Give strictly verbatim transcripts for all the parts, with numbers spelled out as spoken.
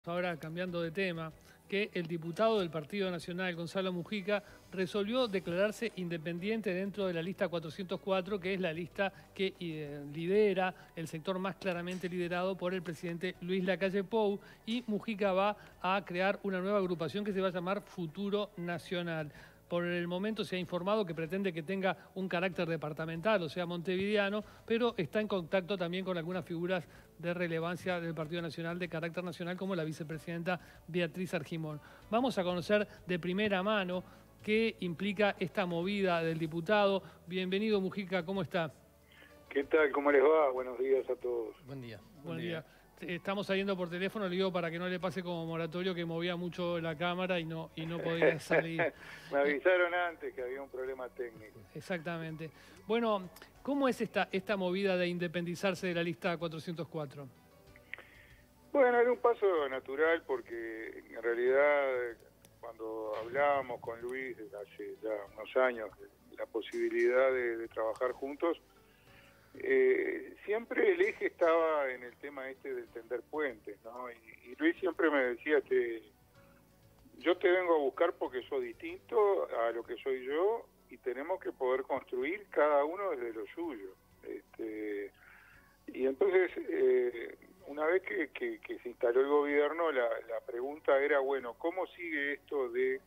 Ahora cambiando de tema, que el diputado del Partido Nacional, Gonzalo Mujica, resolvió declararse independiente dentro de la lista cuatrocientos cuatro, que es la lista que eh, lidera el sector más claramente liderado por el presidente Luis Lacalle Pou, y Mujica va a crear una nueva agrupación que se va a llamar Futuro Nacional. Por el momento se ha informado que pretende que tenga un carácter departamental, o sea, montevideano, pero está en contacto también con algunas figuras de relevancia del Partido Nacional, de carácter nacional, como la vicepresidenta Beatriz Argimón. Vamos a conocer de primera mano qué implica esta movida del diputado. Bienvenido, Mujica, ¿cómo está? ¿Qué tal? ¿Cómo les va? Buenos días a todos. Buen día. Buen, Buen día. día. Estamos saliendo por teléfono, le digo para que no le pase como Moratorio, que movía mucho la cámara y no, y no podía salir. Me avisaron antes que había un problema técnico. Exactamente. Bueno, ¿cómo es esta, esta movida de independizarse de la lista cuatrocientos cuatro? Bueno, era un paso natural porque en realidad cuando hablábamos con Luis hace ya unos años de la posibilidad de, de trabajar juntos, Eh, siempre el eje estaba en el tema este del tender puentes, ¿no? Y, y Luis siempre me decía que yo te vengo a buscar porque sos distinto a lo que soy yo y tenemos que poder construir cada uno desde lo suyo. Este, y entonces, eh, una vez que, que, que se instaló el gobierno, la, la pregunta era, bueno, ¿cómo sigue esto de,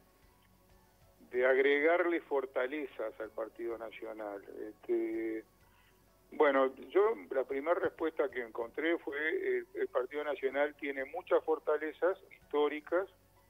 de agregarle fortalezas al Partido Nacional? Este, Bueno, yo la primera respuesta que encontré fue el, el Partido Nacional tiene muchas fortalezas históricas,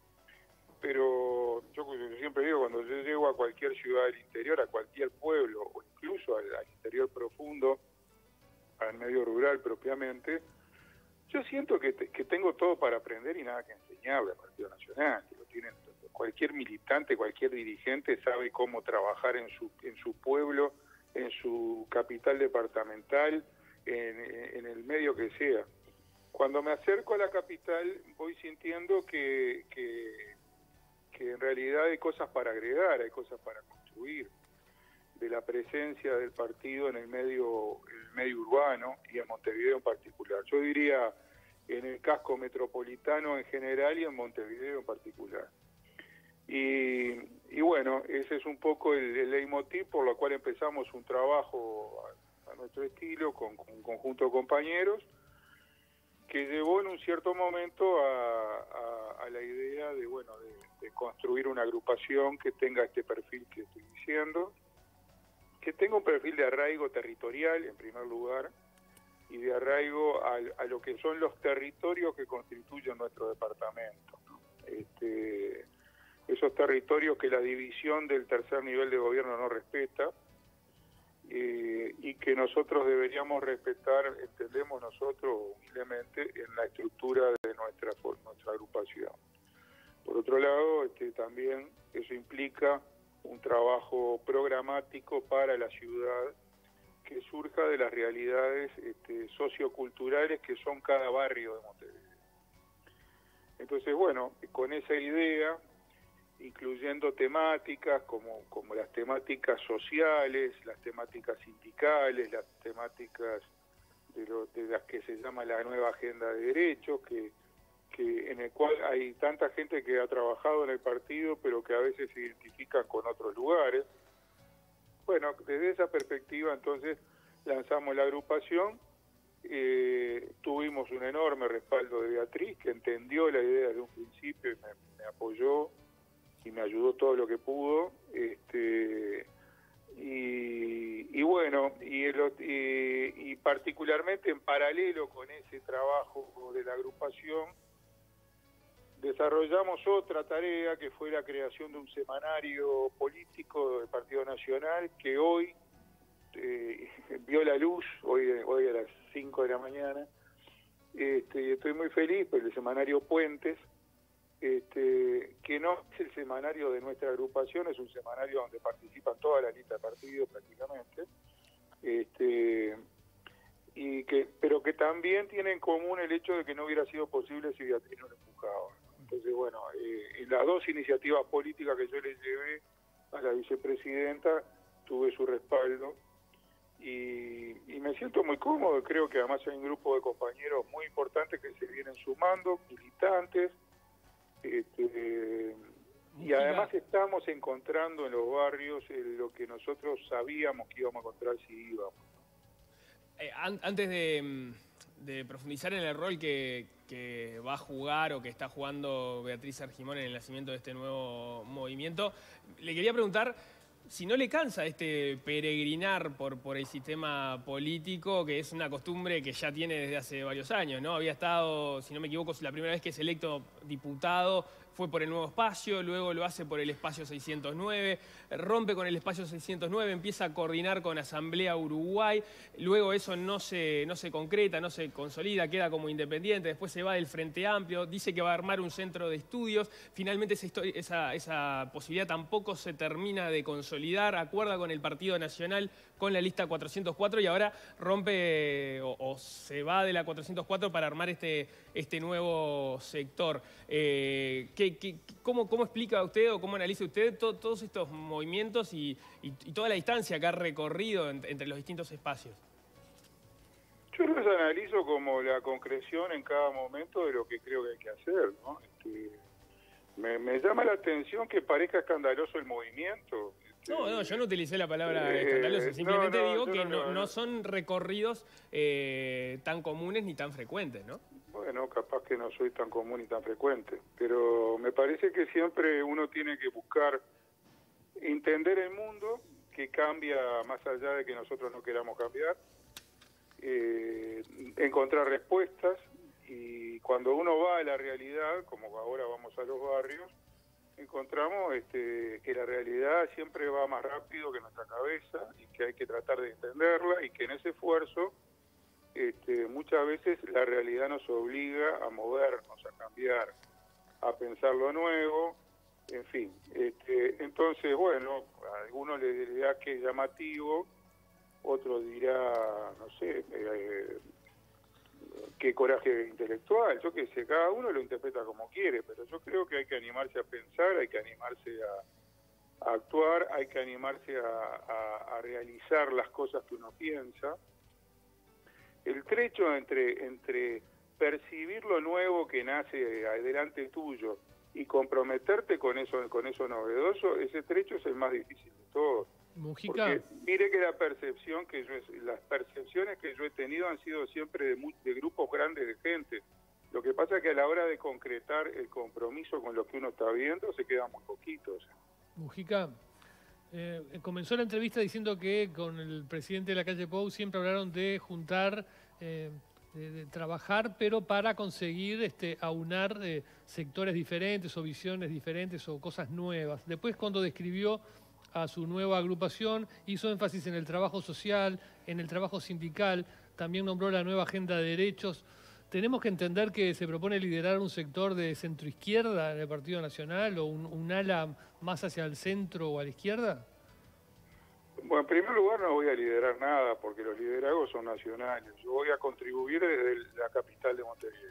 pero yo, yo siempre digo, cuando yo llego a cualquier ciudad del interior, a cualquier pueblo, o incluso al, al interior profundo, al medio rural propiamente, yo siento que, te, que tengo todo para aprender y nada que enseñarle al Partido Nacional, que lo tienen cualquier militante, cualquier dirigente sabe cómo trabajar en su, en su pueblo, en su capital departamental, en, en el medio que sea. Cuando me acerco a la capital voy sintiendo que, que, que en realidad hay cosas para agregar, hay cosas para construir, de la presencia del partido en el medio, en el medio urbano y en Montevideo en particular. Yo diría en el casco metropolitano en general y en Montevideo en particular. Y, y bueno, ese es un poco el, el leitmotiv por lo cual empezamos un trabajo a, a nuestro estilo con, con un conjunto de compañeros que llevó en un cierto momento a, a, a la idea de, bueno, de, de construir una agrupación que tenga este perfil que estoy diciendo, que tenga un perfil de arraigo territorial en primer lugar y de arraigo a, a lo que son los territorios que constituyen nuestro departamento, ¿no? Este... esos territorios que la división del tercer nivel de gobierno no respeta eh, y que nosotros deberíamos respetar, entendemos nosotros humildemente, en la estructura de nuestra, nuestra agrupación. Por otro lado, este, también eso implica un trabajo programático para la ciudad que surja de las realidades este, socioculturales que son cada barrio de Montevideo. Entonces, bueno, con esa idea, incluyendo temáticas como, como las temáticas sociales, las temáticas sindicales, las temáticas de, lo, de las que se llama la nueva agenda de derechos, que, que en el cual hay tanta gente que ha trabajado en el partido, pero que a veces se identifican con otros lugares. Bueno, desde esa perspectiva entonces lanzamos la agrupación, eh, tuvimos un enorme respaldo de Beatriz, que entendió la idea desde un principio y me, me apoyó y me ayudó todo lo que pudo, este, y, y bueno, y, el, y, y particularmente en paralelo con ese trabajo de la agrupación, desarrollamos otra tarea que fue la creación de un semanario político del Partido Nacional que hoy eh, vio la luz, hoy, hoy a las cinco de la mañana, este, estoy muy feliz por el semanario Puentes, Este, que no es el semanario de nuestra agrupación, es un semanario donde participan toda la lista de partidos prácticamente, este, y que, pero que también tiene en común el hecho de que no hubiera sido posible si Beatriz no lo empujaba. Entonces, bueno, eh, en las dos iniciativas políticas que yo le llevé a la vicepresidenta, tuve su respaldo, y, y me siento muy cómodo. Creo que además hay un grupo de compañeros muy importantes que se vienen sumando, militantes, este, y además estamos encontrando en los barrios lo que nosotros sabíamos que íbamos a encontrar si íbamos. Eh, an antes de, de profundizar en el rol que, que va a jugar o que está jugando Beatriz Argimón en el nacimiento de este nuevo movimiento, le quería preguntar si no le cansa este peregrinar por, por el sistema político, que es una costumbre que ya tiene desde hace varios años, ¿no? Había estado, si no me equivoco, la primera vez que es electo diputado fue por el Nuevo Espacio, luego lo hace por el Espacio seiscientos nueve, rompe con el Espacio seiscientos nueve, empieza a coordinar con Asamblea Uruguay, luego eso no se, no se concreta, no se consolida, queda como independiente, después se va del Frente Amplio, dice que va a armar un centro de estudios, finalmente esa, historia, esa, esa posibilidad tampoco se termina de consolidar, acuerda con el Partido Nacional con la lista cuatrocientos cuatro y ahora rompe o, o se va de la cuatrocientos cuatro para armar este, este nuevo sector. Eh, ¿qué, qué, cómo, ¿Cómo explica usted o cómo analiza usted to, todos estos movimientos y, y, y toda la distancia que ha recorrido en, entre los distintos espacios? Yo los analizo como la concreción en cada momento de lo que creo que hay que hacer, ¿no? Este, me, me llama la atención que parezca escandaloso el movimiento. No, no, yo no utilicé la palabra Eh, escandaloso, simplemente no, no, digo que no, no, no, no son recorridos eh, tan comunes ni tan frecuentes, ¿no? Bueno, capaz que no soy tan común y tan frecuente, pero me parece que siempre uno tiene que buscar entender el mundo, que cambia más allá de que nosotros no queramos cambiar, eh, encontrar respuestas, y cuando uno va a la realidad, como ahora vamos a los barrios, encontramos este, que la realidad siempre va más rápido que nuestra cabeza y que hay que tratar de entenderla, y que en ese esfuerzo este, muchas veces la realidad nos obliga a movernos, a cambiar, a pensar lo nuevo, en fin. Este, entonces, bueno, a algunos les dirá que es llamativo, otro dirá, no sé, eh, qué coraje intelectual, yo qué sé, cada uno lo interpreta como quiere, pero yo creo que hay que animarse a pensar, hay que animarse a, a actuar, hay que animarse a, a, a realizar las cosas que uno piensa. El trecho entre, entre percibir lo nuevo que nace delante tuyo y comprometerte con eso, con eso novedoso, ese trecho es el más difícil de todos. Mujica. Porque mire que la percepción que yo, las percepciones que yo he tenido han sido siempre de, muy, de grupos grandes de gente. Lo que pasa es que a la hora de concretar el compromiso con lo que uno está viendo se quedan muy poquitos. Mujica, eh, comenzó la entrevista diciendo que con el presidente de la calle Pou siempre hablaron de juntar, eh, de, de trabajar, pero para conseguir este, aunar eh, sectores diferentes o visiones diferentes o cosas nuevas. Después, cuando describió a su nueva agrupación, hizo énfasis en el trabajo social, en el trabajo sindical, también nombró la nueva agenda de derechos. ¿Tenemos que entender que se propone liderar un sector de centroizquierda en el Partido Nacional o un, un ala más hacia el centro o a la izquierda? Bueno, en primer lugar no voy a liderar nada porque los liderazgos son nacionales. Yo voy a contribuir desde la capital de Montevideo.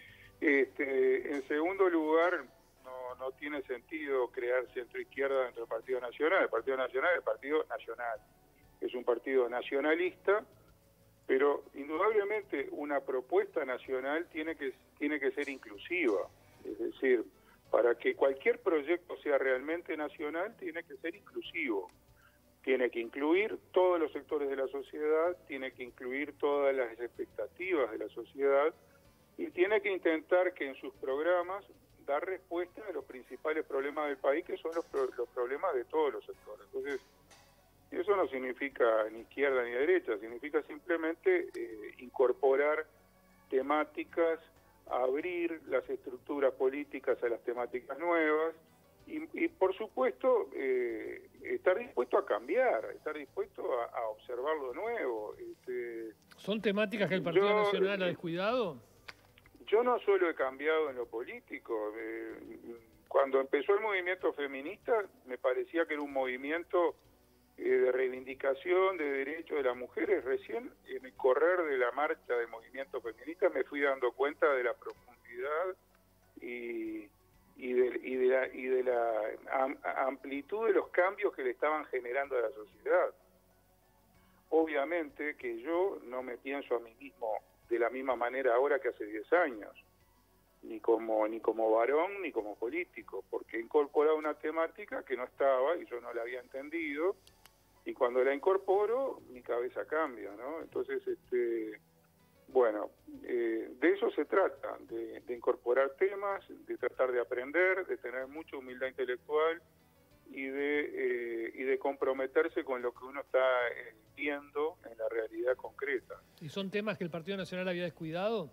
Este, en segundo lugar, no, no tiene sentido crear centro-izquierda dentro del Partido Nacional. El Partido Nacional es el Partido Nacional. Es un partido nacionalista, pero indudablemente una propuesta nacional tiene que, tiene que ser inclusiva. Es decir, para que cualquier proyecto sea realmente nacional, tiene que ser inclusivo. Tiene que incluir todos los sectores de la sociedad, tiene que incluir todas las expectativas de la sociedad y tiene que intentar que en sus programas dar respuesta a los principales problemas del país, que son los, pro los problemas de todos los sectores. Entonces, eso no significa ni izquierda ni derecha, significa simplemente eh, incorporar temáticas, abrir las estructuras políticas a las temáticas nuevas y, y por supuesto, eh, estar dispuesto a cambiar, estar dispuesto a, a observar lo nuevo. Este, ¿Son temáticas que el Partido yo, Nacional ha descuidado? Yo no solo he cambiado en lo político. Eh, cuando empezó el movimiento feminista, me parecía que era un movimiento eh, de reivindicación de derechos de las mujeres. Recién, en el correr de la marcha del movimiento feminista, me fui dando cuenta de la profundidad y, y, de, y de la, y de la am, amplitud de los cambios que le estaban generando a la sociedad. obviamente que yo no me pienso a mí mismo de la misma manera ahora que hace diez años, ni como, ni como varón ni como político, porque he incorporado una temática que no estaba y yo no la había entendido, y cuando la incorporo mi cabeza cambia, ¿no? Entonces, este, bueno, eh, de eso se trata, de, de incorporar temas, de tratar de aprender, de tener mucha humildad intelectual y de, eh, y de comprometerse con lo que uno está eh, viendo en la realidad concreta. ¿Y son temas que el Partido Nacional había descuidado?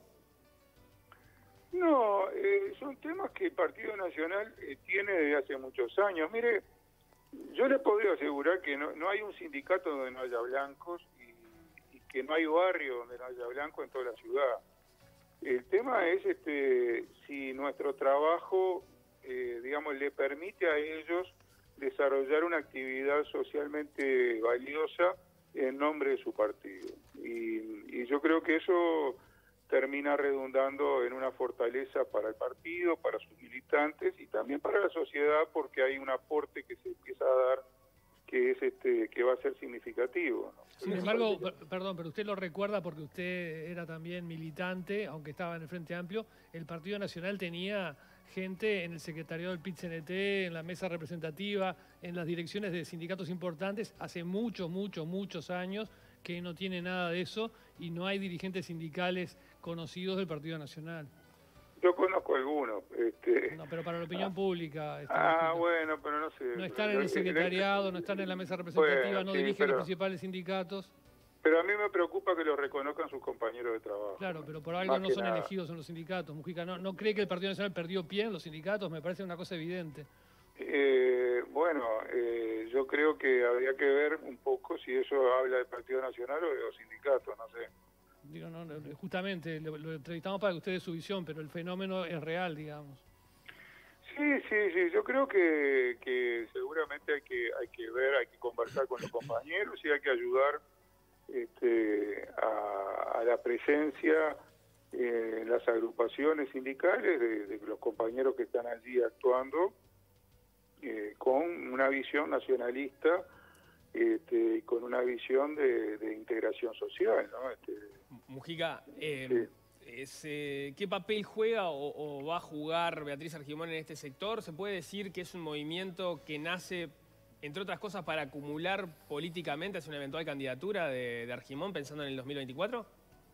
No, eh, son temas que el Partido Nacional eh, tiene desde hace muchos años. Mire, yo le puedo asegurar que no, no hay un sindicato donde no haya blancos y, y que no hay barrio donde no haya blancos en toda la ciudad. El tema es este si nuestro trabajo, eh, digamos, le permite a ellos desarrollar una actividad socialmente valiosa en nombre de su partido. Y, y yo creo que eso termina redundando en una fortaleza para el partido, para sus militantes y también para la sociedad, porque hay un aporte que se empieza a dar que es este que va a ser significativo, ¿no? Sin embargo, per perdón, pero usted lo recuerda porque usted era también militante, aunque estaba en el Frente Amplio. El Partido Nacional tenía gente en el secretariado del P I T C N T, en la mesa representativa, en las direcciones de sindicatos importantes, hace muchos, muchos, muchos años que no tiene nada de eso y no hay dirigentes sindicales conocidos del Partido Nacional. Yo conozco algunos. Este... No, pero para la opinión ah, pública. Ah, bueno, pero no sé. No están en el secretariado, no están en la mesa representativa, bueno, no sí, dirigen pero... los principales sindicatos. Pero a mí me preocupa que los reconozcan sus compañeros de trabajo. Claro, pero por algo no son nada. elegidos en los sindicatos. Mujica, ¿no, ¿no cree que el Partido Nacional perdió pie en los sindicatos? Me parece una cosa evidente. Eh, bueno, eh, yo creo que habría que ver un poco si eso habla del Partido Nacional o de los sindicatos, no sé. Digo, no, justamente lo, lo entrevistamos para que usted dé su visión, pero el fenómeno es real, digamos. Sí, sí, sí. Yo creo que, que seguramente hay que hay que ver, hay que conversar con los compañeros y hay que ayudar este, a, a la presencia eh, en las agrupaciones sindicales de, de los compañeros que están allí actuando eh, con una visión nacionalista. Este, con una visión de, de integración social, ¿no? Este, Mujica, eh, sí. ese, ¿qué papel juega o, o va a jugar Beatriz Argimón en este sector? ¿Se puede decir que es un movimiento que nace, entre otras cosas, para acumular políticamente hacia una eventual candidatura de, de Argimón, pensando en el dos mil veinticuatro?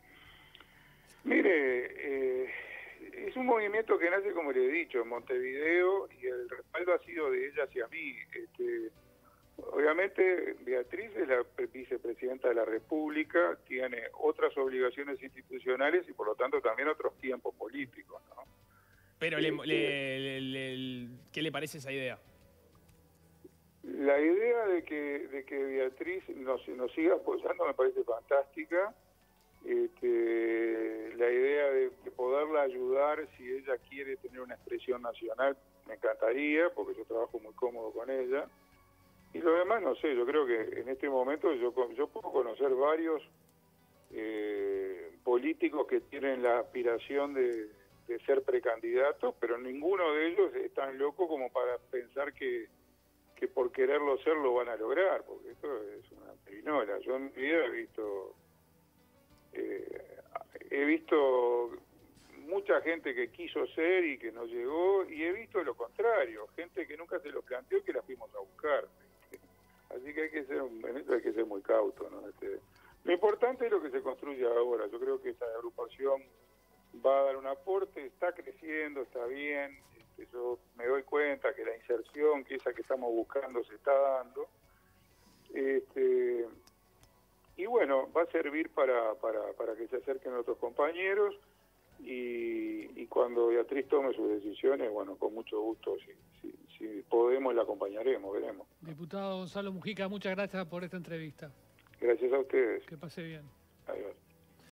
Mire, eh, es un movimiento que nace, como le he dicho, en Montevideo, y el respaldo ha sido de ella hacia mí. Este, Obviamente, Beatriz es la vicepresidenta de la República, tiene otras obligaciones institucionales y, por lo tanto, también otros tiempos políticos, ¿no? Pero, le, este, le, le, le, ¿qué le parece esa idea? La idea de que, de que Beatriz nos, nos siga apoyando me parece fantástica. Este, la idea de, de poderla ayudar si ella quiere tener una expresión nacional me encantaría, porque yo trabajo muy cómodo con ella. Y lo demás, no sé, yo creo que en este momento yo, yo puedo conocer varios eh, políticos que tienen la aspiración de, de ser precandidatos, pero ninguno de ellos es tan loco como para pensar que, que por quererlo ser lo van a lograr, porque esto es una perinola. Yo en mi vida he visto, eh, he visto mucha gente que quiso ser y que no llegó, y he visto lo contrario, gente que nunca se lo planteó y que la fuimos a buscar. Así que hay que ser, en esto hay que ser muy cauto, ¿no? Este, lo importante es lo que se construye ahora. Yo creo que esta agrupación va a dar un aporte, está creciendo, está bien. Este, yo me doy cuenta que la inserción, que esa que estamos buscando, se está dando. Este, y bueno, va a servir para, para, para que se acerquen otros compañeros y, y cuando Beatriz tome sus decisiones, bueno, con mucho gusto, si, si, si podemos, la acompañaremos, veremos. Diputado Gonzalo Mujica, muchas gracias por esta entrevista. Gracias a ustedes. Que pase bien. Adiós.